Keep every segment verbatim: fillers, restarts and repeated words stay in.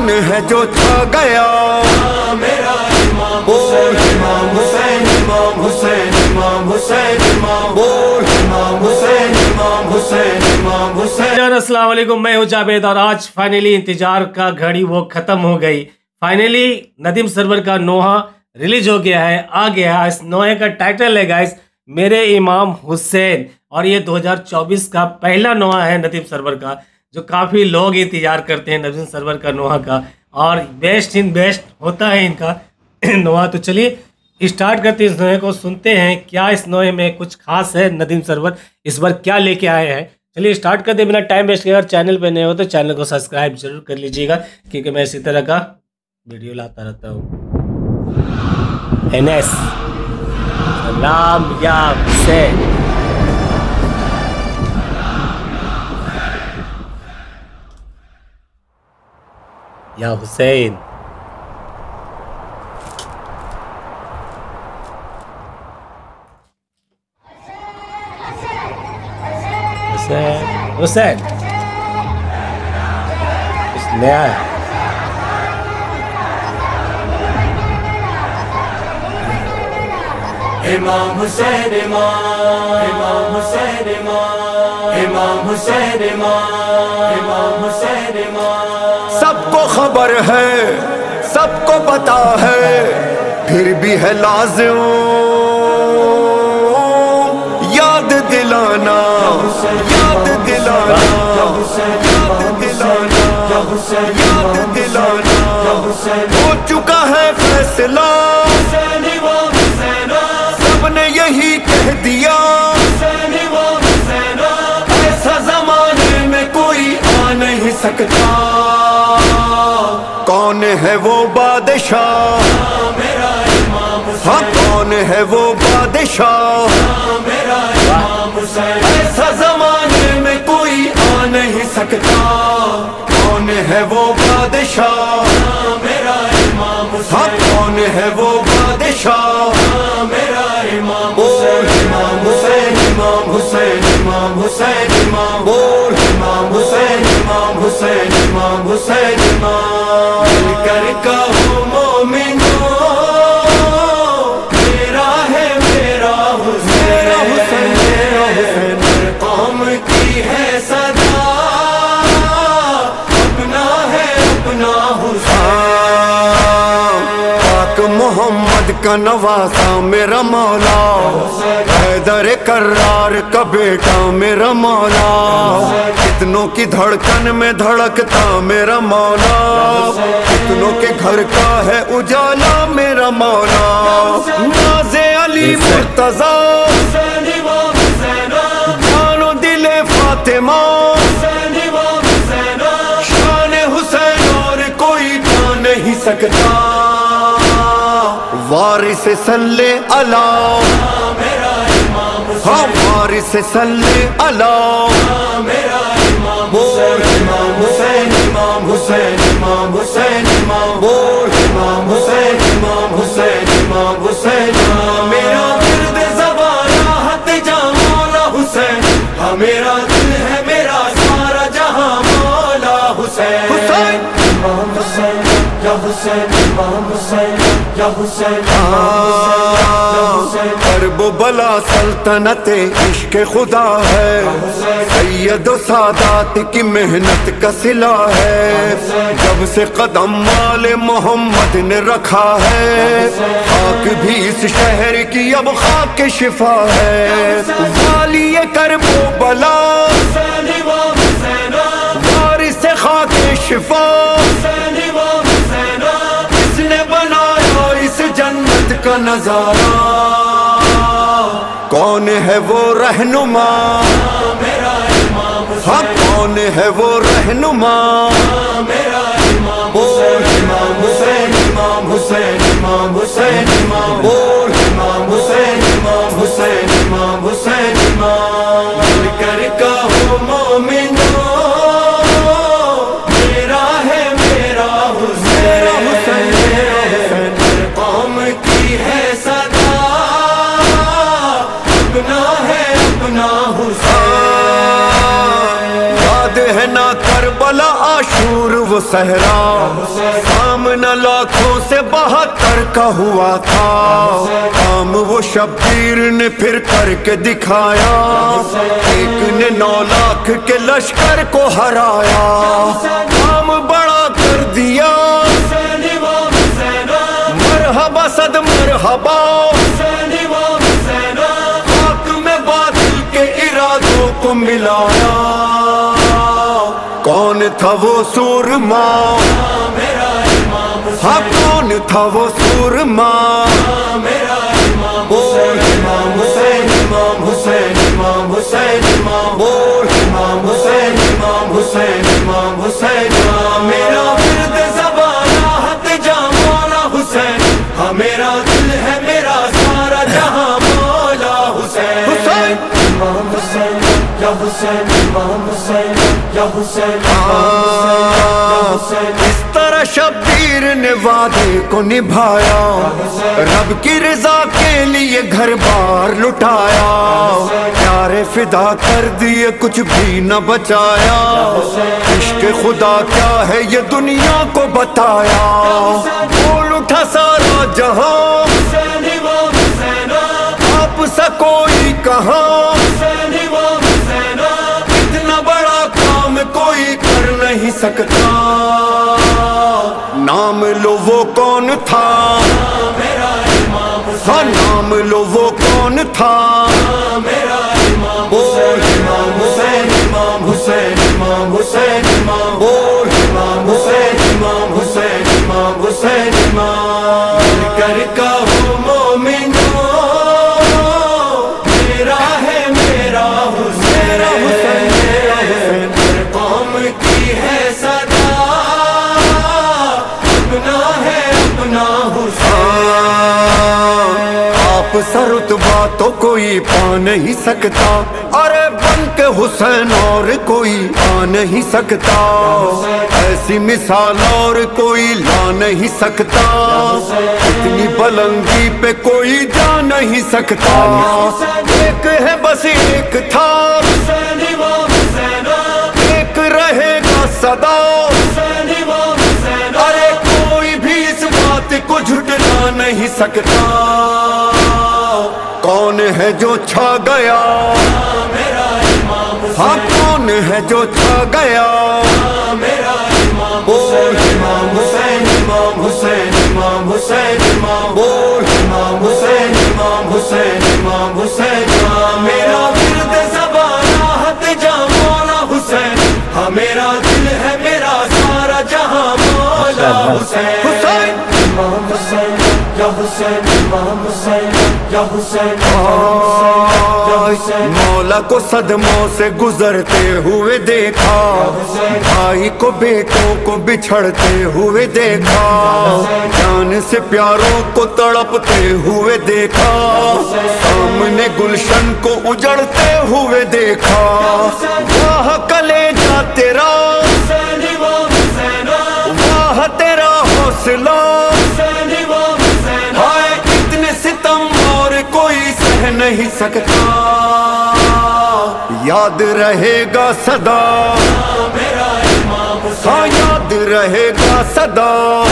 کون ہے جو چھا گیا میرا امام حسین امام حسین امام حسین امام حسین امام بول امام حسین امام حسین امام حسین. السلام علیکم، میں ہوں جاوید اور آج فائنلی انتظار کا گھڑی وہ ختم ہو گئی. فائنلی ندیم سرور کا نوحہ ریلیز ہو گیا ہے، آ گیا. اس نوحے کا ٹائٹل ہے گائز میرے امام حسین، اور یہ دو ہزار چوبیس کا پہلا نوحہ ہے ندیم سرور کا، جو کافی لوگ انتظار کرتے ہیں ندیم سرور کا نوحہ کا، اور بیسٹ ان بیسٹ ہوتا ہے ان کا نوحہ. تو چلیے اسٹارٹ کرتے ہیں اس نوحے کو، سنتے ہیں کیا اس نوحے میں کچھ خاص ہے، ندیم سرور اس بار کیا لے کے آئے ہیں. چلیے اسٹارٹ کرتے بنا ٹائم ویسٹ کیا. اگر چینل پہ نئے ہو تو چینل کو سبسکرائب ضرور کر لیجیے گا، کیونکہ میں اسی طرح کا ویڈیو لاتا رہتا ہوں. انیس سلام یا حسین. یا حسین حسین حسین کچھ نیا ہے. امام حسین امام امام حسین امام امام حسین امام امام حسین امام. سب کو خبر ہے، سب کو پتا ہے، پھر بھی ہے لازم یاد دلانا، یاد دلانا، یاد دلانا، یاد دلانا. ہو چکا ہے فیصلہ، سب نے یہی کہہ دیا، ایسا زمانے میں کوئی آ نہیں سکتا. کون ہے وہ بادشاہ، ہاں کون ہے وہ بادشاہ، ایسا زمانے میں کوئی آ نہیں سکتا. کون ہے وہ بادشاہ، ہاں کون ہے وہ بادشاہ. بول امام حسین امام حسین امام حسین امام بول امام حسین امام حسین امام حسین امام. مل کر کہو مومنو میرا ہے میرا حسین، ہر قوم کی ہے صدا، اپنا ہے اپنا حسین. پاک محمد کا نواسا میرا مولا، حیدر کرار کا بیٹا میرا مولا، کتنوں کی دھڑکن میں دھڑکتا میرا مولا، کتنوں کے گھر کا ہے اجالا میرا مولا. ناز علی مرتضیٰ، جان و دل فاطمہ، شان حسین اور کوئی پا نہیں سکتا. وارث صلی اللہ، ہاں وارث صلی اللہ. بول امام حسین امام حسین امام حسین امام بول امام حسین امام حسین امام حسین امام. میرا ورد زبان راحت جہاں مولا حسین، ہاں میرا دل ہے میرا سارا جہاں مولا حسین. حسین امام حسین یا حسین امام حسین یا حسین. حرب و بلا سلطنت عشق خدا ہے، سید و سادات کی محنت کا صلہ ہے. جب سے قدم مال محمد نے رکھا ہے، خاک بھی اس شہر کی اب خاک شفا ہے. والی کرب و بلا، وارث خاک شفا، اس نے بنایا اس جنت کا نظارہ. کون ہے وہ رہنما، ہاں کون ہے وہ رہنما. بول امام حسین امام حسین امام حسین امام بول امام حسین امام حسین امام حسین امام. مل کر کہو مومنو میرا ہے میرا حسین، ہر قوم کی ہے صدا، اپنا ہے اپنا حسین. یاد ہے نا کربلا عاشور وہ صحرا سامنا لاکھوں سے بہتر کا ہوا تھا کام وہ شبیر نے پھر کر کے دکھایا ایک نے نو لاکھ کے لشکر کو ہرایا کام بڑا کر دیا مرحبا صد مرحبا خاک میں باطل کے ارادوں کو ملایا کون تھا وہ سورما ہاں کون تھا وہ سورما بول امام حسین امام حسین امام حسین امام بول امام حسین امام حسین امام حسین میرا ورد زبان راحت جاں مولا حسین ہاں میرا دل ہے میرا سارا جہاں مولا حسین حسین امام حسین یا حسین امام حسین یا حسین اس طرح شبیر نے وعدے کو نبھایا رب کی رضا کے لیے گھر بار لٹایا پیارے فدا کر دیے کچھ بھی نہ بچایا عشق خدا کیا ہے یہ دنیا کو بتایا بول اٹھا سارا جہاں آپ سا کوئی کہاں اتنا بڑا کام کوئی کر نہیں سکتا نام لو وہ کون تھا ہاں نام لو وہ کون تھا بول امام حسین امام حسین امام حسین امام بول امام حسین امام حسین امام حسین امام مل کر کہو مومنو میرا ہے میرا حسین ہر قوم کی ہے صدا اپنا ہے اپنا حسین آپ سا رتبہ تو کوئی پا نہیں سکتا ارے بن کے حسین اور کوئی آ نہیں سکتا ایسی مثال اور کوئی لا نہیں سکتا اتنی بلندی پہ کوئی جا نہیں سکتا ایک ہے بس ایک تھا ایک رہے گا سدا ارے کوئی بھی اس بات کو جھٹلا نہیں سکتا کون ہے جو چھا گیا ہاں کون ہے جو چھا گیا بول امام حسین امام حسین امام حسین امام بول امام حسین امام حسین امام حسین میرا ورد زبان راحت جاں مولا حسین ہاں میرا دل ہے میرا سارا جہاں مولا حسین حسین امام حسین یا حسین امام حسین یا حسین مولا کو صدموں سے گزرتے ہوئے دیکھا بھائی کو بیٹوں کو بچھڑتے ہوئے دیکھا جان سے پیاروں کو تڑپتے ہوئے دیکھا سامنے گلشن کو اجڑتے ہوئے دیکھا واہ کلیجہ تیرا واہ تیرا حوصلہ ہائے اتنے ستم اور کوئی سہ نہیں سکتا یاد رہے گا صدا ہاں یاد رہے گا صدا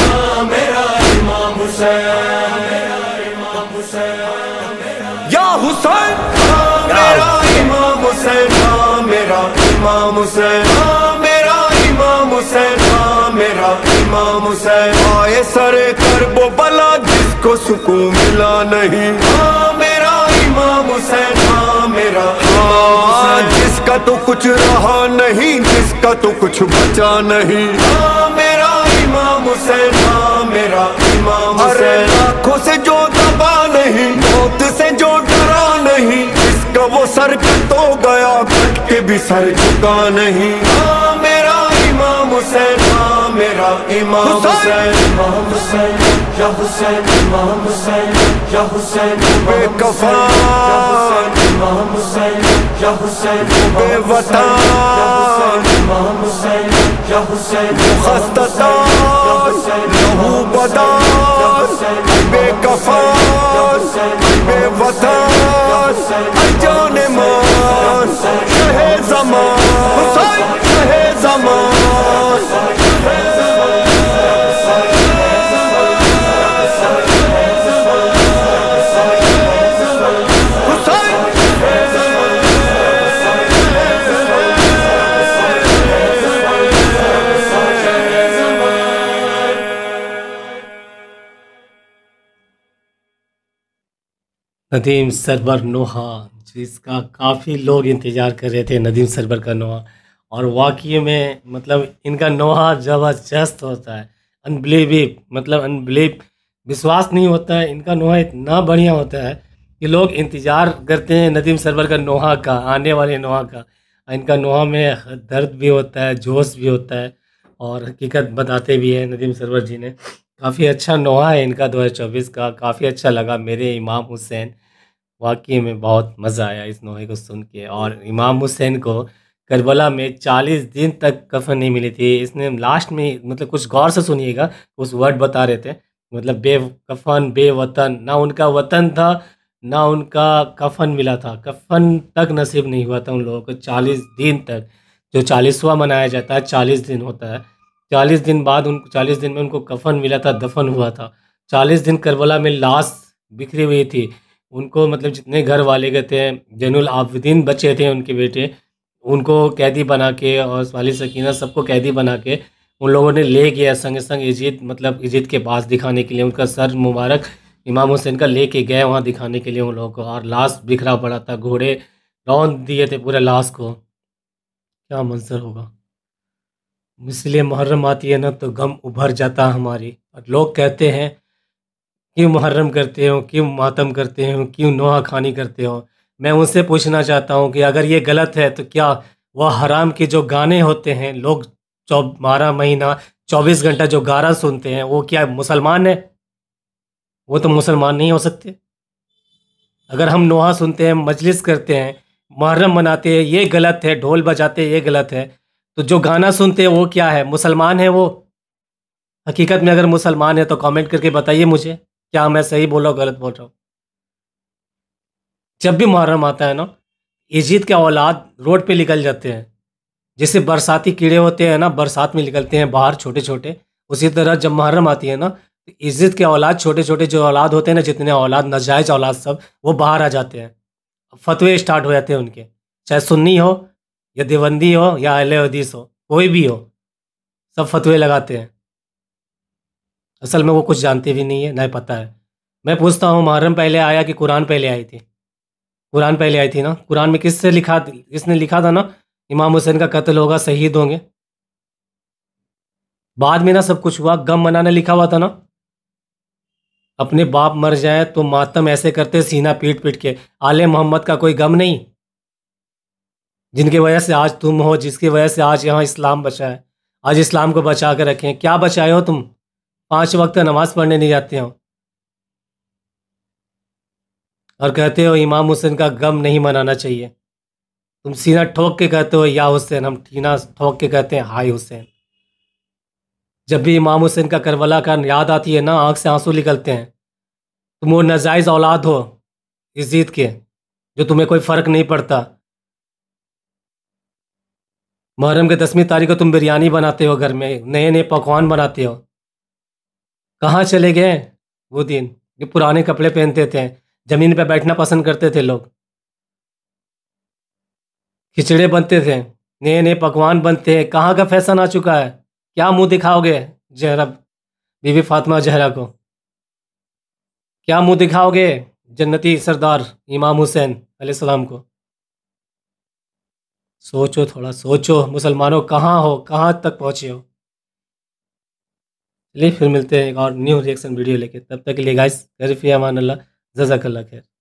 یا حسین میرا امام حسین میرا امام حسین میرا امام حسین میرا امام حسین آئے سرے کرب و بلا جس کو سکون ملا نہیں میرا امام حسین میرا جس کا تو کچھ رہا نہیں جس کا تو کچھ بچا نہیں میرا امام حسین میرا امام حسین آنکھوں سے جو دبا نہیں موت سے جو ڈرا نہیں جس کا وہ سر کٹ ہو گیا کٹ کے بھی سر جھکا نہیں میرا امام حسین میرا امام حسین امام حسین یا حسین امام حسین یا حسین بے کفان امام حسین یا حسین بے وطن امام حسین یا حسین خستتان لہو بدان بے کفان بے وطن جان مان شہ زمان حسین شہ زمان ندیم سرور نوحہ، جس کا کافی لوگ انتظار کر رہے تھے، ندیم سرور کا نوحہ، اور واقعی میں مطلب ان کا نوحہ زبردست ہوتا ہے، انبلیویب مطلب انبلیو وشواس نہیں ہوتا ہے، ان کا نوحہ اتنا بڑھیا ہوتا ہے کہ لوگ انتظار کرتے ہیں ندیم سرور کا نوحہ کا، آنے والے نوحہ کا۔ ان کا نوحہ میں درد بھی ہوتا ہے، جوش بھی ہوتا ہے، اور حقیقت بتاتے بھی ہیں ندیم سرور جی نے۔ کافی اچھا نوحہ ہے ان کا دو ہزار چوبیس کا، کافی اچھا لگا میرے امام حسین، واقعی میں بہت مزہ آیا اس نوحے کو سن کے۔ اور امام حسین کو کربلا میں چالیس دن تک کفن نہیں ملی تھی، اس نے لاسٹ میں مطلب کچھ غور سے سنیے گا، اس ورڈ بتا رہے تھے، مطلب بے کفن بے وطن، نہ ان کا وطن تھا نہ ان کا کفن ملا تھا، کفن تک نصیب نہیں ہوا تھا ان لوگوں کو چالیس دن تک، جو چالیسواں منایا جاتا ہے چالیس دن ہوتا ہے، چالیس دن بعد ان چالیس دن میں ان کو کفن ملا تھا، دفن ہوا تھا۔ چالیس دن کربلا میں لاش بکھری ہوئی تھی، ان کو مطلب جتنے گھر والے گئے تھے، زین العابدین بچے تھے ان کے بیٹے، ان کو قیدی بنا کے، اور والد سکینہ سب کو قیدی بنا کے ان لوگوں نے لے گیا سنگ سنگ یزید مطلب یزید کے پاس دکھانے کے لیے، ان کا سر مبارک امام حسین کا لے کے گئے وہاں دکھانے کے لیے ان لوگوں کو، اور لاش بکھرا پڑا تھا، گھوڑے رون دیے تھے پورے لاش کو، کیا منظر ہوگا۔ اس لیے محرم آتی ہے نا تو غم ابھر جاتا ہے ہماری، اور لوگ کہتے ہیں کیوں محرم کرتے ہو، کیوں ماتم کرتے ہو، کیوں نوحہ خوانی کرتے ہو۔ میں ان سے پوچھنا چاہتا ہوں کہ اگر یہ غلط ہے تو کیا وہ حرام کے جو گانے ہوتے ہیں، لوگ چو بارہ مہینہ چوبیس گھنٹہ جو گانا سنتے ہیں، وہ کیا مسلمان ہیں؟ وہ تو مسلمان نہیں ہو سکتے۔ اگر ہم نوحہ سنتے ہیں، مجلس کرتے ہیں، محرم مناتے ہیں، یہ غلط ہے، ڈھول بجاتے ہیں، یہ غلط ہے، تو جو گانا سنتے ہیں وہ کیا ہے؟ مسلمان ہے وہ؟ حقیقت میں اگر مسلمان ہے تو کامنٹ کر کے بتائیے مجھے، کیا میں صحیح بول رہا ہوں غلط بول رہا ہوں؟ جب بھی محرم آتا ہے نا، یزید کے اولاد روڈ پہ نکل جاتے ہیں، جیسے برساتی کیڑے ہوتے ہیں نا، برسات میں نکلتے ہیں باہر چھوٹے چھوٹے، اسی طرح جب محرم آتی ہے نا، یزید کے اولاد چھوٹے چھوٹے جو اولاد ہوتے ہیں نا، جتنے اولاد ناجائز اولاد سب، وہ باہر آ جاتے ہیں، فتوے اسٹارٹ ہو جاتے ہیں ان کے، چاہے سنی ہو یا دیوبندی ہو یا اہل حدیث ہو، کوئی بھی ہو، سب فتوے لگاتے ہیں۔ اصل میں وہ کچھ جانتے بھی نہیں ہے، نہ پتہ ہے۔ میں پوچھتا ہوں، محرم پہلے آیا کہ قرآن پہلے آئی تھی؟ قرآن پہلے آئی تھی نا۔ قرآن میں کس سے لکھا کس نے لکھا تھا نا، امام حسین کا قتل ہوگا، شہید ہوں گے۔ بعد میں نا سب کچھ ہوا، غم منانا لکھا ہوا تھا نا، اپنے باپ مر جائیں تو ماتم ایسے کرتے سینہ پیٹ پیٹ کے، آل محمد کا کوئی غم نہیں، جن کی وجہ سے آج تم ہو، جس کی وجہ سے آج یہاں اسلام بچا ہے، آج اسلام کو بچا کے رکھیں۔ کیا بچائے ہو تم؟ پانچ وقت نماز پڑھنے نہیں جاتے ہو، اور کہتے ہو امام حسین کا غم نہیں منانا چاہیے۔ تم سینہ ٹھوک کے کہتے ہو یا حسین، ہم سینہ ٹھوک کے کہتے ہیں ہائے حسین۔ جب بھی امام حسین کا کربلا کا یاد آتی ہے نا، آنکھ سے آنسو نکلتے ہیں۔ تم وہ ناجائز اولاد ہو یزید کے، جو تمہیں کوئی فرق نہیں پڑتا۔ محرم کے دسویں تاریخ کو تم بریانی بناتے ہو گھر میں، نئے نئے پکوان بناتے ہو، کہاں چلے گئے وہ دن کہ پرانے کپڑے پہنتے تھے، زمین پہ بیٹھنا پسند کرتے تھے لوگ، کھچڑے بنتے تھے، نئے نئے پکوان بنتے ہیں، کہاں کا فیشن آ چکا ہے؟ کیا منہ دکھاؤ گے زہرا بی بی فاطمہ زہرا کو؟ کیا منہ دکھاؤ گے جنتی سردار امام حسین علیہ السلام کو؟ سوچو، تھوڑا سوچو مسلمانوں، کہاں ہو، کہاں تک پہنچے ہو؟ چلیے پھر ملتے ہیں ایک اور نیو ریئیکشن ویڈیو لے کے، تب تک کے لیے گائز، غیر فی امان اللہ، جزاک اللہ خیر۔